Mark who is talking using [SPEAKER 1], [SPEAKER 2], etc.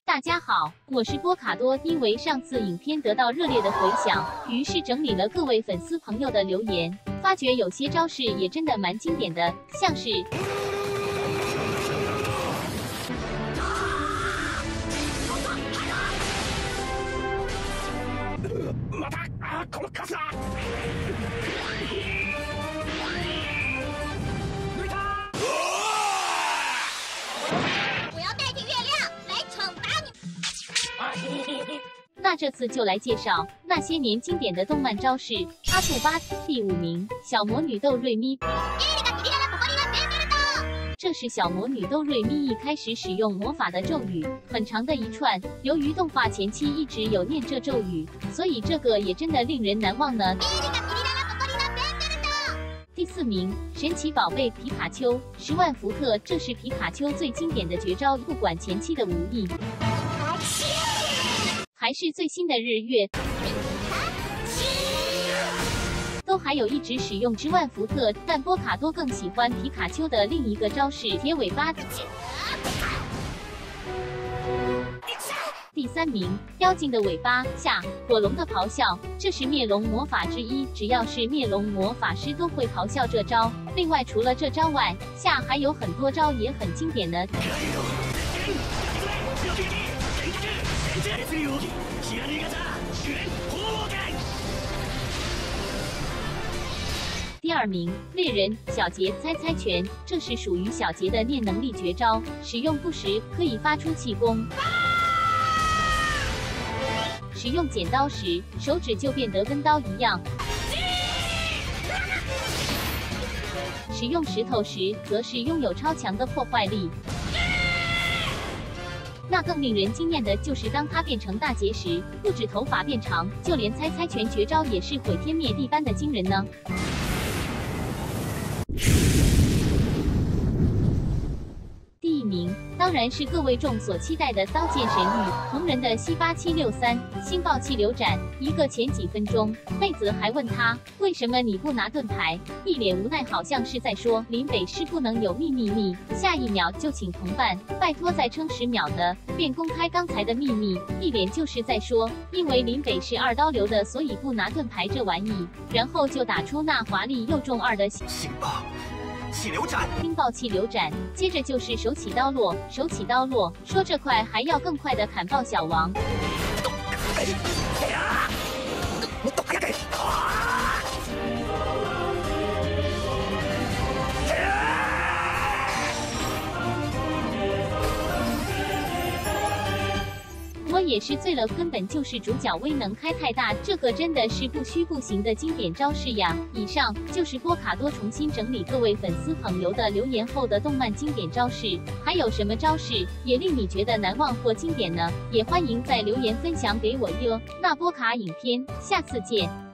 [SPEAKER 1] 大家好，我是波卡多。因为上次影片得到热烈的回响，于是整理了各位粉丝朋友的留言，发觉有些招式也真的蛮经典的，像是
[SPEAKER 2] 我要代替月亮来惩罚你。
[SPEAKER 1] 那这次就来介绍那些年经典的动漫招式。阿兔巴第5名，小魔女斗瑞咪。这是小魔女斗瑞咪一开始使用魔法的咒语，很长的一串。由于动画前期一直有念这咒语，所以这个也真的令人难忘呢。第4名，神奇宝贝皮卡丘10万伏特，这是皮卡丘最经典的绝招，不管前期的无意，还是最新的日月，都还有一直使用10万伏特，但波卡多更喜欢皮卡丘的另一个招式铁尾巴。第3名，妖精的尾巴下火龙的咆哮，这是灭龙魔法之一，只要是灭龙魔法师都会咆哮这招。另外除了这招外，下还有很多招也很经典呢。第2名，猎人小杰猜猜拳，这是属于小杰的念能力绝招，使用不时可以发出气功。使用剪刀时，手指就变得跟刀一样；使用石头时，则是拥有超强的破坏力。那更令人惊艳的就是，当它变成大杰时，不止头发变长，就连猜猜拳绝招也是毁天灭地般的惊人呢。第1名当然是各位众所期待的刀剑神域同人的西8763星爆气流斩。一个前几分钟，妹子还问他为什么你不拿盾牌，一脸无奈，好像是在说林北是不能有秘密。下一秒就请同伴拜托再撑10秒的，便公开刚才的秘密，一脸就是在说因为林北是2刀流的，所以不拿盾牌这玩意，然后就打出那华丽又中2的
[SPEAKER 3] 星爆气流斩，
[SPEAKER 1] 冰爆气流斩，接着就是手起刀落，手起刀落，说这快还要更快的砍爆小王。我也是醉了，根本就是主角威能开太大，这个真的是不虚不行的经典招式呀！以上就是波卡多重新整理各位粉丝朋友的留言后的动漫经典招式，还有什么招式也令你觉得难忘或经典呢？也欢迎在留言分享给我哟。那波卡影片，下次见。